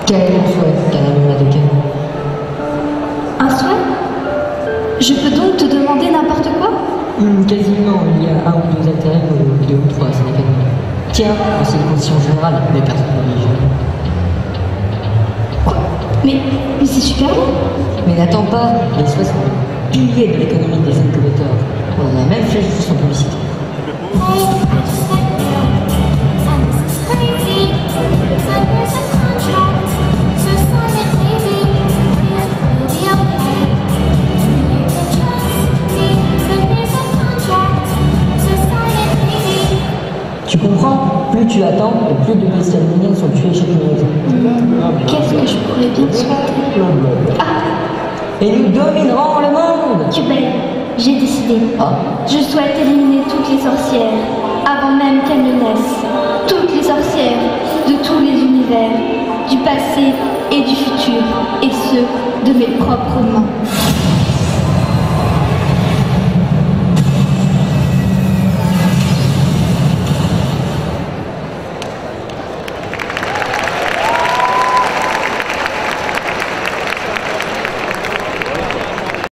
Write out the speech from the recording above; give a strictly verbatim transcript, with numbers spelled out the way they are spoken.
Quel est ton souhait, Madame Madoka? Un souhait? Je peux donc te demander n'importe quoi? Hum, Quasiment, il y a un ou deux intérêts ou deux ou trois, ça dépend. Tiens, c'est une condition générale, mais personne ne l'oblige. Quoi? Mais, mais c'est super bon! Mais n'attends pas, les soins sont le pilier de l'économie des incubateurs. On en a même fait juste en publicité. Tu comprends? Plus tu attends, et plus de bestioles mignonnes sont tuées chaque minute. Mmh. Qu'est-ce que je pourrais bien te souhaiter? Ah! Et nous dominerons le monde! Que belle! J'ai décidé. Ah. Je souhaite éliminer toutes les sorcières, avant même qu'elles ne naissent. Toutes les sorcières, de tous les univers, du passé et du futur, et ce, de mes propres mains.